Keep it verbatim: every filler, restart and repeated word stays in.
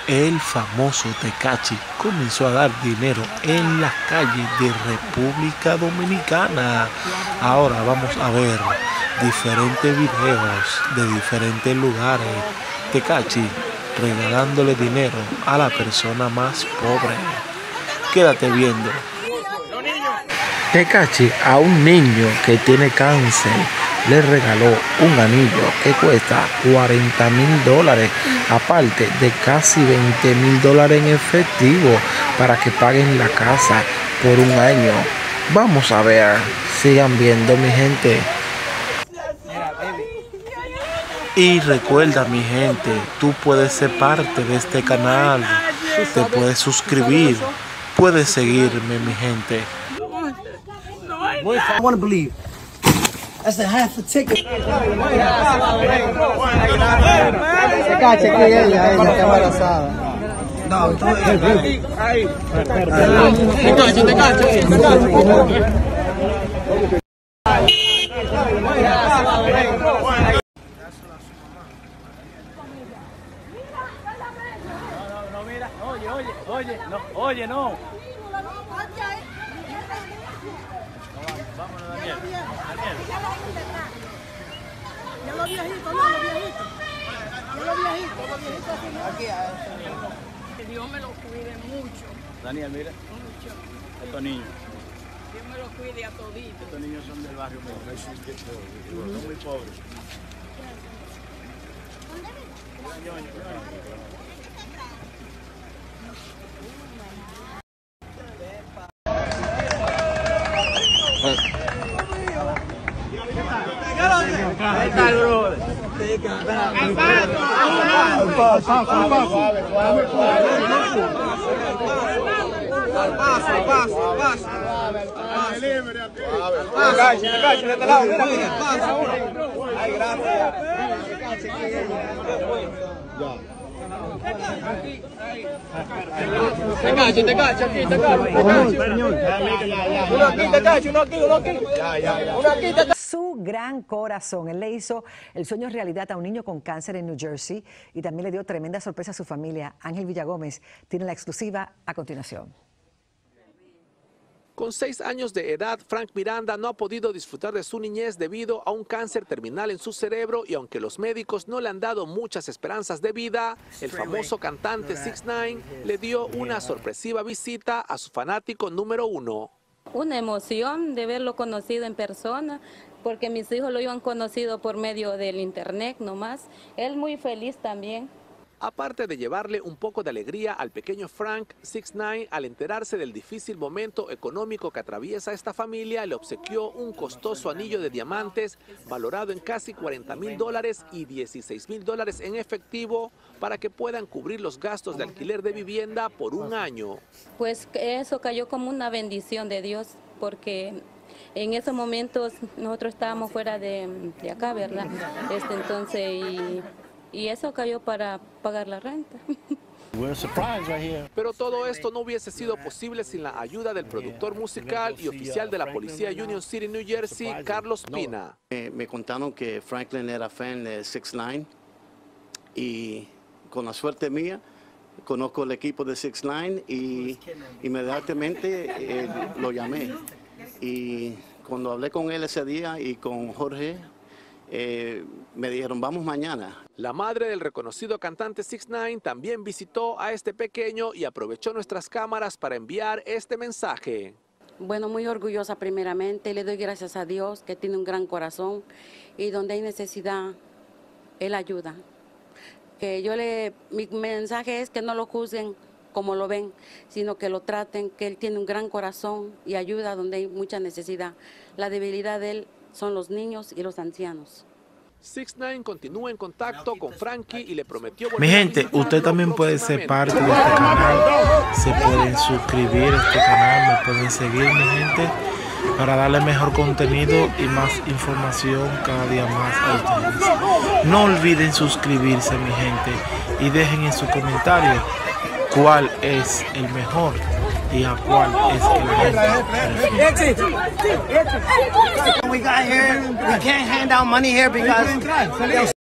El famoso Tekashi comenzó a dar dinero en las calles de República Dominicana. Ahora vamos a ver diferentes videos de diferentes lugares. Tekashi regalándole dinero a la persona más pobre. Quédate viendo. Tekashi a un niño que tiene cáncer le regaló un anillo que cuesta cuarenta mil dólares, aparte de casi veinte mil dólares en efectivo para que paguen la casa por un año. Vamos a ver, sigan viendo mi gente. Y recuerda mi gente, tú puedes ser parte de este canal, te puedes suscribir, puedes seguirme mi gente. I want to believe. That's a half a ticket. Tekashi, que ella, ella está embarazada. No, tú ahí. Tekashi, Tekashi, No, mira, oye, oye, oye, no, oye, no. Vámonos, Daniel. Daniel. Ya los viejitos, no, los viejitos. Ya los viejitos, los viejitos así, ¿no? Aquí, que Dios me lo cuide mucho. Daniel, mira. Mucho. Estos niños. Dios me lo cuide a toditos. Estos niños son del barrio mío. Son muy pobres. ¿Qué tal, bro? Paso, paso, paso. Tekashi, Tekashi, de este lado, mira, mira. Ay, gracias. Tekashi, Tekashi, aquí, Tekashi. Uno aquí, Tekashi, uno aquí, uno aquí. Uno aquí, Tekashi. Su gran corazón. Él le hizo el sueño realidad a un niño con cáncer en New Jersey y también le dio tremenda sorpresa a su familia. Ángel Villagómez tiene la exclusiva a continuación. Con seis años de edad, Frank Miranda no ha podido disfrutar de su niñez debido a un cáncer terminal en su cerebro y aunque los médicos no le han dado muchas esperanzas de vida, el famoso cantante six nine le dio una sorpresiva visita a su fanático número uno. Una emoción de verlo conocido en persona, porque mis hijos lo habían conocido por medio del internet nomás. Él muy feliz también. Aparte de llevarle un poco de alegría al pequeño Frank, six nine al enterarse del difícil momento económico que atraviesa esta familia, le obsequió un costoso anillo de diamantes valorado en casi cuarenta mil dólares y dieciséis mil dólares en efectivo para que puedan cubrir los gastos de alquiler de vivienda por un año. Pues eso cayó como una bendición de Dios, porque en esos momentos nosotros estábamos fuera de, de acá, ¿verdad? Este, entonces, y, y eso cayó para pagar la renta. Pero todo esto no hubiese sido posible sin la ayuda del productor musical y oficial de la policía Union City, New Jersey, Carlos Pina. Me, me contaron que Franklin era fan de six nine y con la suerte mía conozco el equipo de six nine y inmediatamente eh, lo llamé. Y cuando hablé con él ese día y con Jorge, eh, me dijeron, vamos mañana. La madre del reconocido cantante six nine también visitó a este pequeño y aprovechó nuestras cámaras para enviar este mensaje. Bueno, muy orgullosa primeramente, le doy gracias a Dios que tiene un gran corazón y donde hay necesidad, Él ayuda. Que yo le, mi mensaje es que no lo juzguen como lo ven, sino que lo traten, que Él tiene un gran corazón y ayuda donde hay mucha necesidad. La debilidad de Él son los niños y los ancianos. six nine continúa en contacto con Frankie y le prometió... Mi gente, usted también puede ser parte de este canal, se pueden suscribir a este canal, me pueden seguir mi gente, para darle mejor contenido y más información cada día más a ustedes. No olviden suscribirse mi gente y dejen en su comentario cuál es el mejor y a cuál es el mejor. We got here, we can't hand out money here because